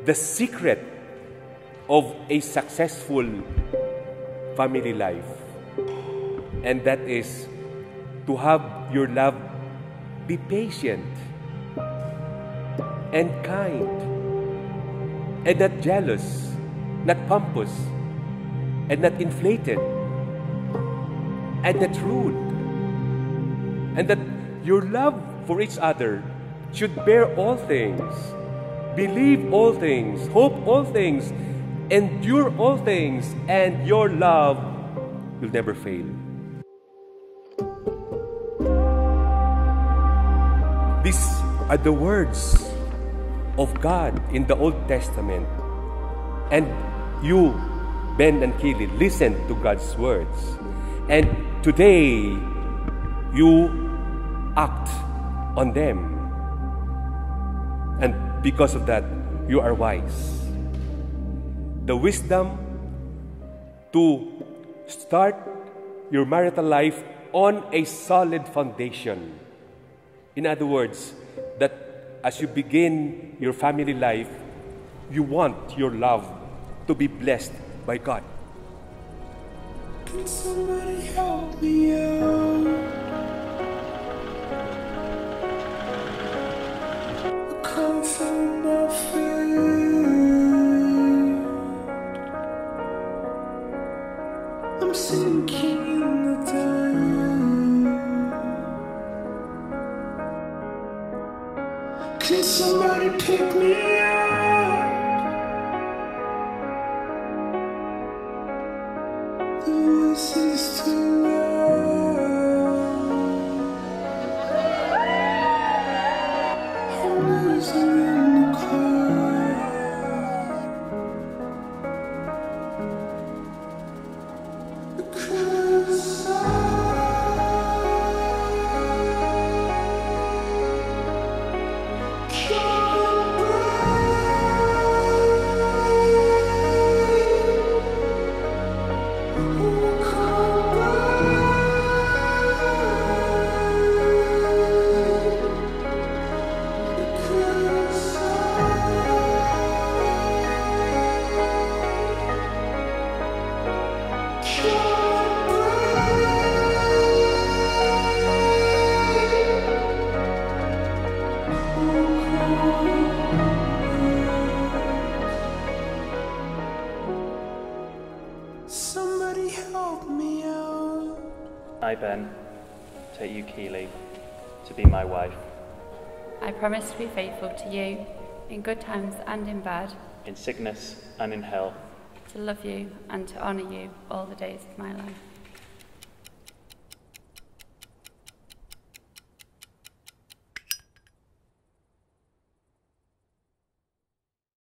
the secret of a successful family life. And that is to have your love be patient and kind and not jealous, not pompous, and not inflated, and not rude. And that your love for each other should bear all things, believe all things, hope all things, endure all things, and your love will never fail. These are the words of God in the Old Testament. And you, Ben and Keely, listen to God's words. And today, you act on them. And because of that, you are wise. The wisdom to start your marital life on a solid foundation. In other words, that as you begin your family life, you want your love to be blessed by God. Can somebody help me out? I come from my field. I'm sinking in the dark. Can somebody pick me up? The voice is too loud. I'm losing in the crowd. Because somebody help me out. I, Ben, take you, Keely, to be my wife, I promise to be faithful to you in good times and in bad, in sickness and in health, to love you and to honour you all the days of my life.